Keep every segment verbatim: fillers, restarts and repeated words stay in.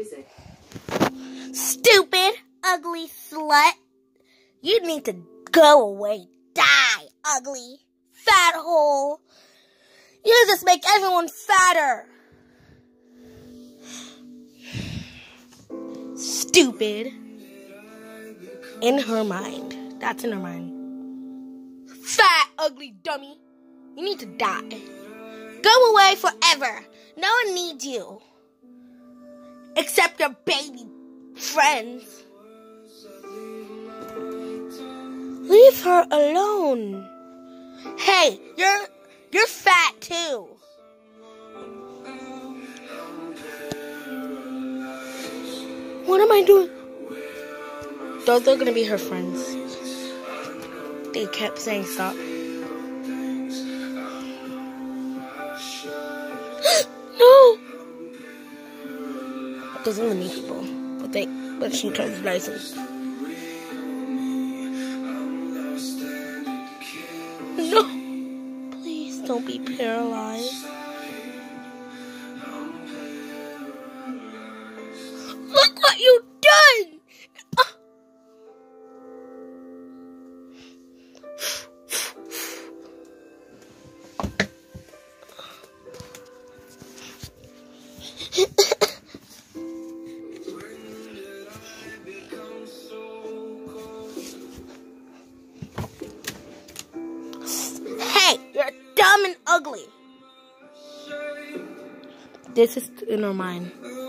is it? Stupid, ugly slut. You need to go away. Die, ugly, fat hole. You just make everyone fatter. Stupid. In her mind. That's in her mind. Fat, ugly dummy. You need to die. Go away forever. No one needs you. Except your baby friends. Leave her alone. Hey, you're you're fat too. What am I doing? Those are gonna be her friends. They kept saying stop. No. Those are the new people, but they but she turns license. No. Please don't be paralyzed. Look what you've done! Uh. Hey, you're dumb and ugly. This is in her mind.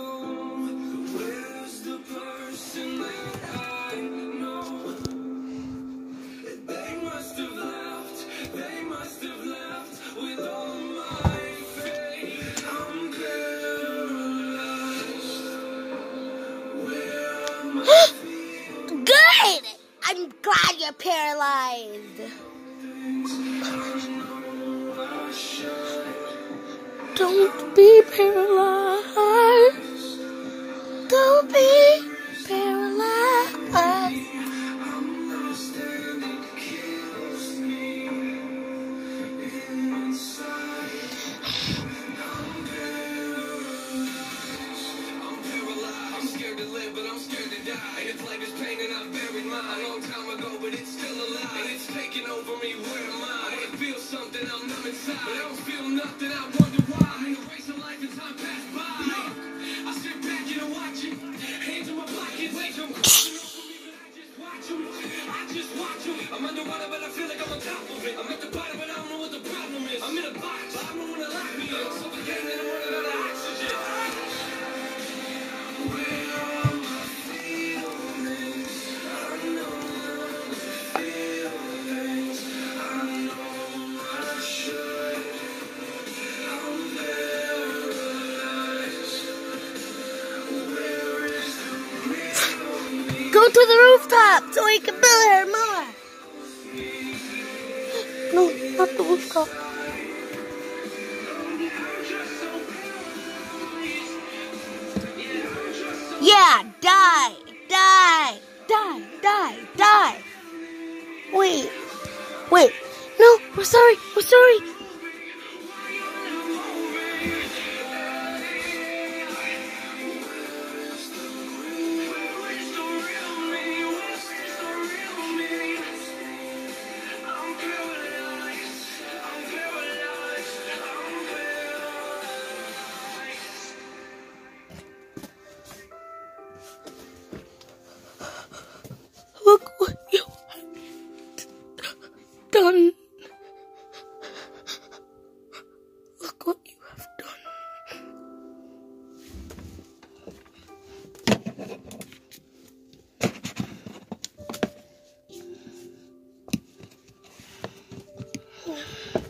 Good! I'm glad you're paralyzed. Don't be paralyzed. Don't be paralyzed. I'm numb inside, but I don't feel nothing. I wonder why. In a race of life and time pass by. I sit back and I watch it. Hands in my pockets, legs I'm crawling over me, but I just watch them. I just watch them. I'm underwater, but I feel like I'm on top of it. I'm at the bottom, but I don't know what the problem is. I'm in a box, I don't know when to lock me in. Suffocating and I'm running out of oxygen. Where are my feelings? I know the feelings. I know. Go to the rooftop so we can build her more. No, not the rooftop. Yeah, die, die, die, die, die. Wait, wait. No, we're sorry, we're sorry. Look what you have done. Look what you have done.